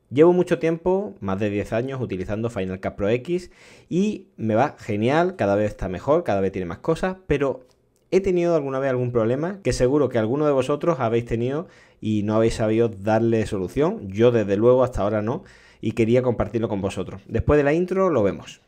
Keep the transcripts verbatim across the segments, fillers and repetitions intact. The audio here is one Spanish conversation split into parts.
Llevo mucho tiempo, más de diez años, utilizando Final Cut Pro X y me va genial, cada vez está mejor, cada vez tiene más cosas, pero he tenido alguna vez algún problema que seguro que alguno de vosotros habéis tenido y no habéis sabido darle solución. Yo desde luego hasta ahora no, y quería compartirlo con vosotros. Después de la intro lo vemos.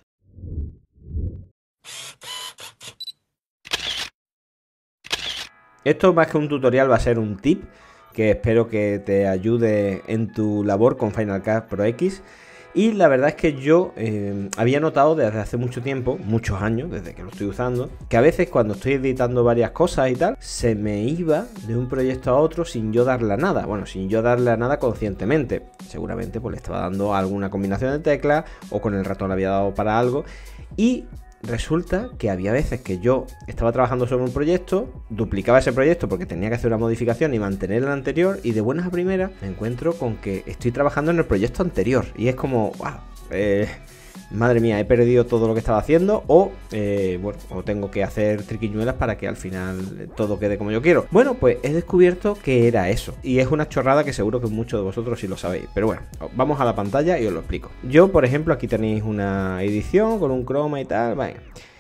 Esto más que un tutorial va a ser un tip que espero que te ayude en tu labor con Final Cut Pro X. Y la verdad es que yo eh, había notado desde hace mucho tiempo, muchos años, desde que lo estoy usando, que a veces cuando estoy editando varias cosas y tal, se me iba de un proyecto a otro sin yo darle a nada. Bueno, sin yo darle a nada conscientemente. Seguramente pues le estaba dando alguna combinación de teclas o con el ratón le había dado para algo. Y resulta que había veces que yo estaba trabajando sobre un proyecto, duplicaba ese proyecto porque tenía que hacer una modificación y mantener el anterior, y de buenas a primeras me encuentro con que estoy trabajando en el proyecto anterior y es como, wow, eh, madre mía, he perdido todo lo que estaba haciendo, o eh, bueno, o tengo que hacer triquiñuelas para que al final todo quede como yo quiero. Bueno, pues he descubierto que era eso, y es una chorrada que seguro que muchos de vosotros sí lo sabéis, pero bueno, vamos a la pantalla y os lo explico. Yo, por ejemplo, aquí tenéis una edición con un croma y tal, vale.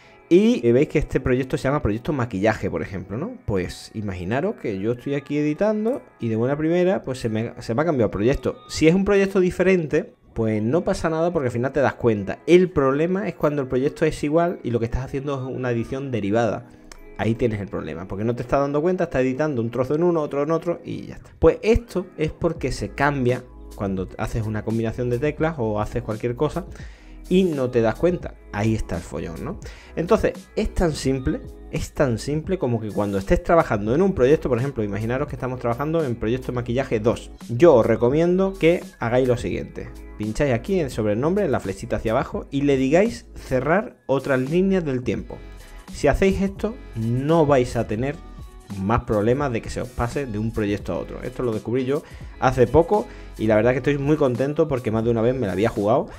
Y veis que este proyecto se llama proyecto maquillaje, por ejemplo, ¿no? Pues imaginaros que yo estoy aquí editando y de buena primera pues se me, se me ha cambiado el proyecto. Si es un proyecto diferente, pues no pasa nada porque al final te das cuenta. El problema es cuando el proyecto es igual y lo que estás haciendo es una edición derivada. Ahí tienes el problema, porque no te estás dando cuenta, estás editando un trozo en uno, otro en otro y ya está. Pues esto es porque se cambia cuando haces una combinación de teclas o haces cualquier cosa y no te das cuenta. Ahí está el follón, ¿no? Entonces, es tan simple, es tan simple como que cuando estés trabajando en un proyecto, por ejemplo, imaginaros que estamos trabajando en proyecto maquillaje dos. Yo os recomiendo que hagáis lo siguiente. Pincháis aquí sobre el nombre, en la flechita hacia abajo, y le digáis cerrar otras líneas del tiempo. Si hacéis esto, no vais a tener más problemas de que se os pase de un proyecto a otro. Esto lo descubrí yo hace poco y la verdad que estoy muy contento porque más de una vez me la había jugado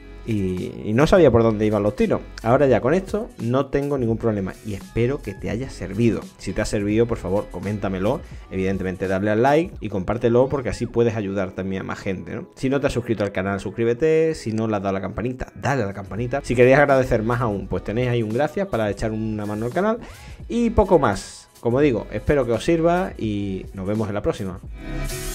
y, y no sabía por dónde iban los tiros. Ahora ya con esto no tengo ningún problema y espero que te haya servido. Si te ha servido, por favor, coméntamelo. Evidentemente, dale al like y compártelo porque así puedes ayudar también a más gente, ¿no? Si no te has suscrito al canal, suscríbete. Si no le has dado a la campanita, dale a la campanita. Si queréis agradecer más aún, pues tenéis ahí un gracias para echar una mano al canal. Y poco más. Como digo, espero que os sirva y nos vemos en la próxima.